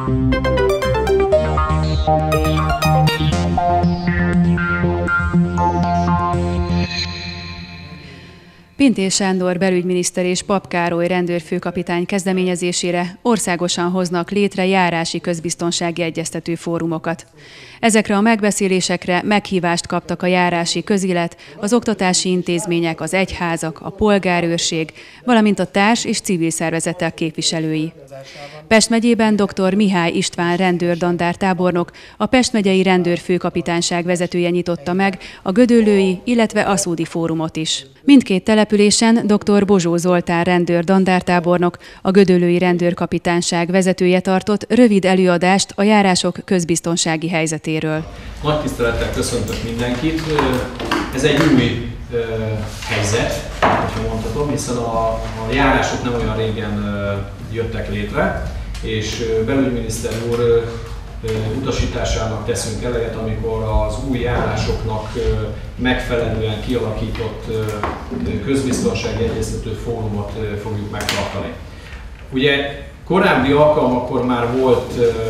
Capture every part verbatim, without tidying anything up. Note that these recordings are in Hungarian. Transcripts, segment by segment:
Pintér Sándor belügyminiszter és Papp Károly rendőrfőkapitány kezdeményezésére országosan hoznak létre járási közbiztonsági egyeztető fórumokat. Ezekre a megbeszélésekre meghívást kaptak a járási közélet, az oktatási intézmények, az egyházak, a polgárőrség, valamint a társ- és civil szervezetek képviselői. Pest megyében dr. Mihály István rendőrdandártábornok, a Pest megyei rendőrfőkapitányság vezetője nyitotta meg a gödöllői, illetve aszódi fórumot is. Mindkét településen dr. Bozsó Zoltán rendőr-dandártábornok, a gödöllői rendőrkapitányság vezetője tartott rövid előadást a járások közbiztonsági helyzetéről. Nagy tisztelettel köszöntök mindenkit. Ez egy új helyzet, hogyha mondhatom, hiszen a, a járások nem olyan régen jöttek létre, és belügyminiszter úr utasításának teszünk eleget, amikor az új járásoknak megfelelően kialakított közbiztonsági egyeztető fórumot fogjuk megtartani. Ugye korábbi alkalmakkor már volt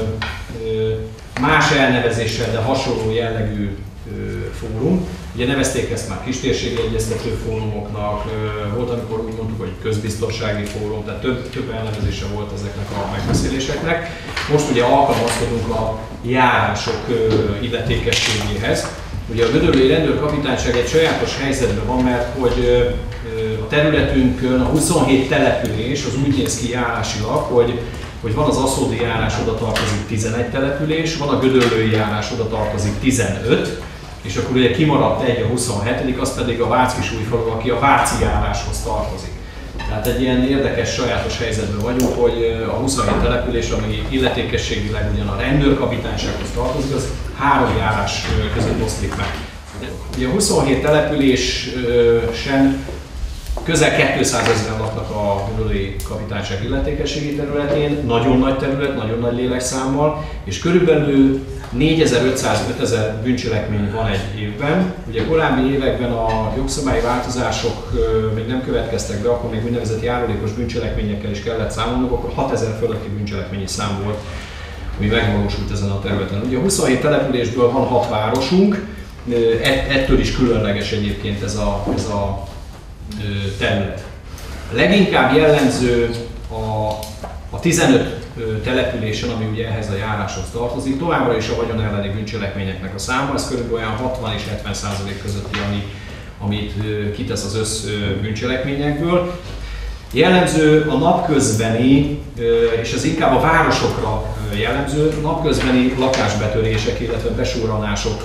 más elnevezéssel, de hasonló jellegű fórum. Ugye nevezték ezt már kistérségi egyeztető fórumoknak, volt, amikor úgy mondtuk, hogy közbiztonsági fórum, tehát több, több elnevezése volt ezeknek a megbeszéléseknek. Most ugye alkalmazkodunk a járások illetékességéhez. Ugye a gödöllői rendőrkapitányság egy sajátos helyzetben van, mert hogy a területünkön a huszonhét település az úgy néz ki járásilag, hogy hogy van az aszódi járás, oda tartozik tizenegy település, van a gödöllői járás, oda tartozik tizenöt, és akkor ugye kimaradt egy, a huszonhetedik, az pedig a Váckisújfalu, aki a váci járáshoz tartozik. Tehát egy ilyen érdekes, sajátos helyzetben vagyunk, hogy a huszonhét település, ami illetékességileg ugyan a rendőrkapitánysághoz tartozik, az három járás között oszlik meg. Ugye a huszonhét településen közel kétszázezren laknak a gödöllői kapitányság illetékességi területén, nagyon nagy terület, nagyon nagy lélekszámmal, és körülbelül négyezer-ötszáz-ötezer bűncselekmény van egy évben. Ugye korábbi években a jogszabályi változások még nem következtek be, akkor még úgynevezett járulékos bűncselekményekkel is kellett számolnunk, akkor hatezer fölötti bűncselekményi szám volt, ami megvalósult ezen a területen. Ugye a huszonhét településből van hat városunk, ettől is különleges egyébként ez a, ez a terület. Leginkább jellemző a, a tizenöt településen, ami ugye ehhez a járáshoz tartozik, továbbra is a vagyon elleni bűncselekményeknek a száma, ez körülbelül olyan hatvan és hetven százalék közötti, ami, amit kitesz az össz bűncselekményekből. Jellemző a napközbeni, és ez inkább a városokra jellemző, napközbeni lakásbetörések, illetve besurranások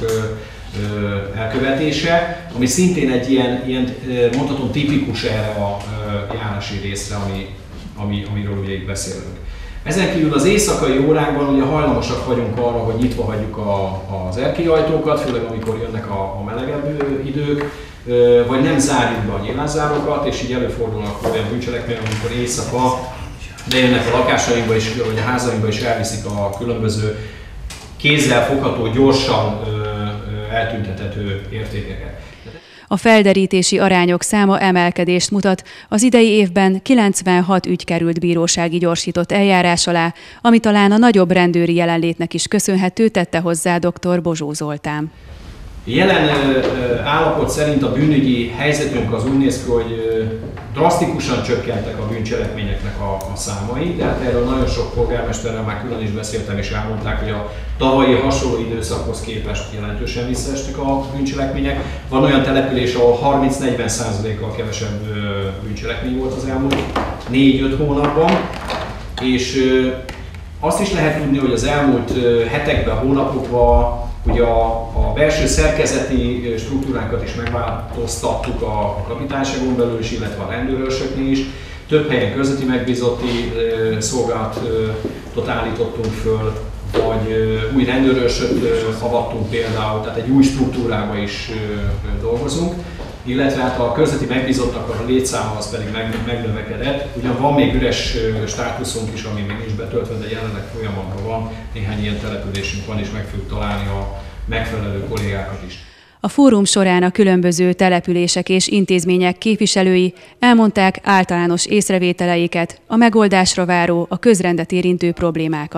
elkövetése, ami szintén egy ilyen, ilyen mondhatom tipikus erre a járási részre, ami, ami, amiről ugye itt beszélünk. Ezen kívül az éjszakai órákban ugye hajlamosak vagyunk arra, hogy nyitva hagyjuk a, az erkélyajtókat, főleg amikor jönnek a, a melegebb idők, vagy nem zárjuk be a nyílászárókat, és így előfordulnak olyan bűncselekmények, amikor éjszaka bejönnek a lakásainkba és vagy a házainkba és elviszik a különböző kézzel fogható, gyorsan eltüntethető értékeket. A felderítési arányok száma emelkedést mutat. Az idei évben kilencvenhat ügy került bírósági gyorsított eljárás alá, ami talán a nagyobb rendőri jelenlétnek is köszönhető, tette hozzá dr. Bozsó Zoltán. Jelen állapot szerint a bűnügyi helyzetünk az úgy néz ki, hogy drasztikusan csökkentek a bűncselekményeknek a, a számai, de hát erről nagyon sok polgármesterrel már külön is beszéltem, és elmondták, hogy a tavalyi hasonló időszakhoz képest jelentősen visszaestek a bűncselekmények. Van olyan település, ahol harminc-negyven százalékkal kevesebb bűncselekmény volt az elmúlt négy-öt hónapban, és azt is lehet tudni, hogy az elmúlt hetekben, hónapokban ugye a, a belső szerkezeti struktúránkat is megváltoztattuk a, a kapitányságon belül is, illetve a rendőrőröknél is. Több helyen közötti megbízotti szolgálatot állítottunk föl, vagy új rendőrőrsöt avattunk például, tehát egy új struktúrába is dolgozunk, illetve hát a körzeti megbízottnak a létszáma az pedig megnövekedett. Ugyan van még üres státuszunk is, ami még nincs betöltve, de jelenleg folyamatban van, néhány ilyen településünk van, és meg fogjuk találni a megfelelő kollégákat is. A fórum során a különböző települések és intézmények képviselői elmondták általános észrevételeiket, a megoldásra váró, a közrendet érintő problémákat.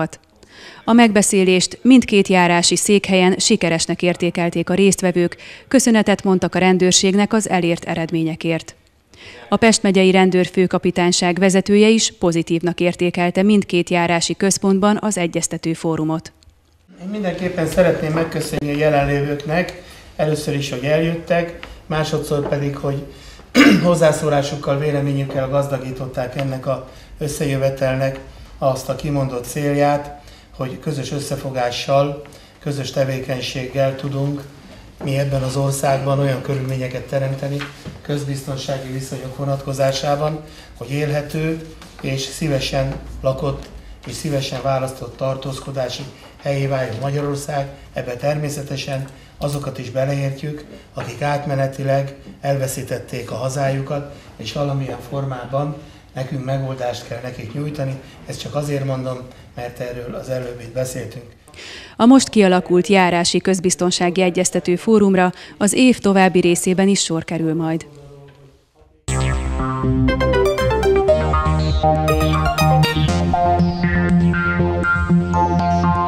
A megbeszélést mindkét járási székhelyen sikeresnek értékelték a résztvevők, köszönetet mondtak a rendőrségnek az elért eredményekért. A Pest megyei rendőrfőkapitányság vezetője is pozitívnak értékelte mindkét járási központban az egyeztető fórumot. Én mindenképpen szeretném megköszönni a jelenlévőknek, először is, hogy eljöttek, másodszor pedig, hogy hozzászólásukkal, véleményükkel gazdagították ennek az összejövetelnek azt a kimondott célját, hogy közös összefogással, közös tevékenységgel tudunk mi ebben az országban olyan körülményeket teremteni közbiztonsági viszonyok vonatkozásában, hogy élhető és szívesen lakott és szívesen választott tartózkodási helyé váljon Magyarország. Ebbe természetesen azokat is beleértjük, akik átmenetileg elveszítették a hazájukat, és valamilyen formában nekünk megoldást kell nekik nyújtani. Ezt csak azért mondom, mert erről az előbb itt beszéltünk. A most kialakult járási közbiztonsági egyeztető fórumra az év további részében is sor kerül majd. Thank you.